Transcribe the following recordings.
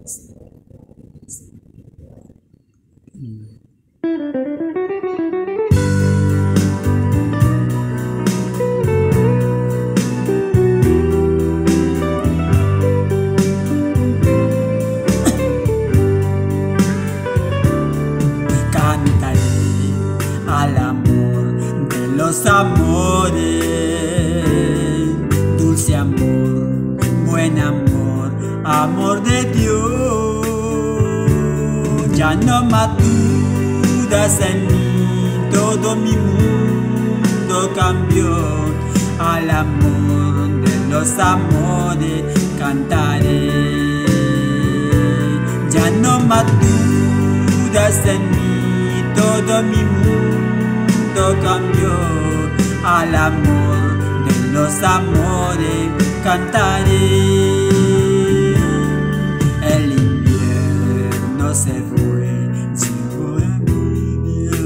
Cantaré al amor de los amores, dulce amor, buen amor, amor de Dios. Ya no más dudas en mí, todo mi mundo cambió. Al amor de los amores cantaré. Ya no más dudas en mí, todo mi mundo cambió. Al amor de los amores cantaré. El invierno se fue, llegó Emilia,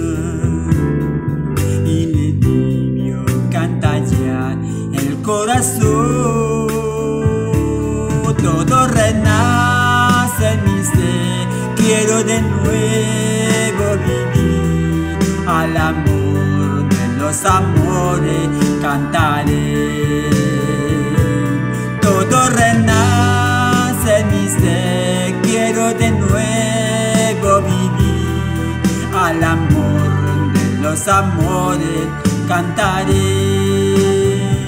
y le tibio canta ya el corazón. Todo renace en mi ser, quiero de nuevo vivir. Al amor de los amores cantaré. Todo renace en mi ser, quiero de nuevo vivir. Al amor de los amores cantaré.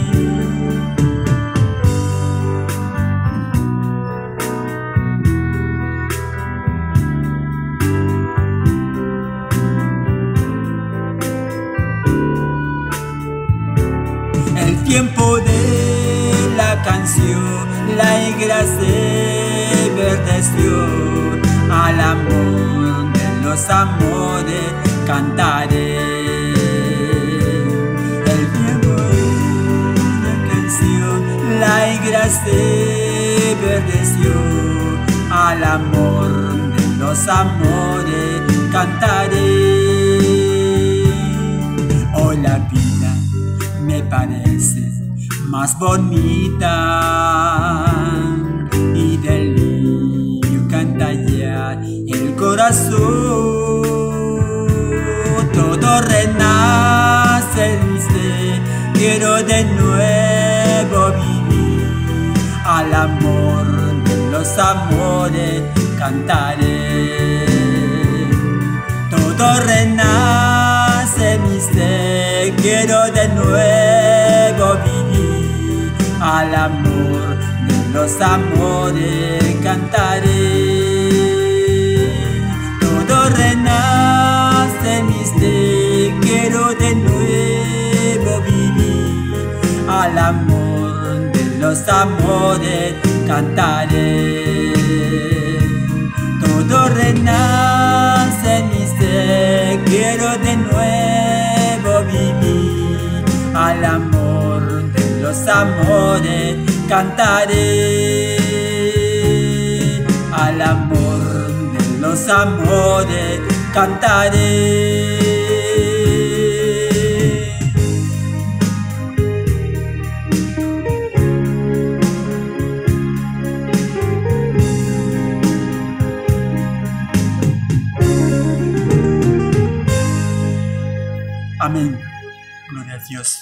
El tiempo de la canción, la higuera se verdeció. Al amor de los amores cantaré. El tiempo de la canción, la higuera se verdeció. Al amor de los amores cantaré. Hoy la vida me parece más bonita, y del niño canta ya el corazón. Todo renace en mi ser, quiero de nuevo vivir. Al amor de los amores cantaré. Todo renace en mi ser, quiero de nuevo vivir. Al amor de los amores cantaré. Todo renace en mi ser, quiero de nuevo vivir. Al amor de los amores cantaré. Todo renace en mi ser, quiero de nuevo vivir. Al amor de los amores cantaré. Al amor de los amores cantaré. Amén. Gloria a Dios.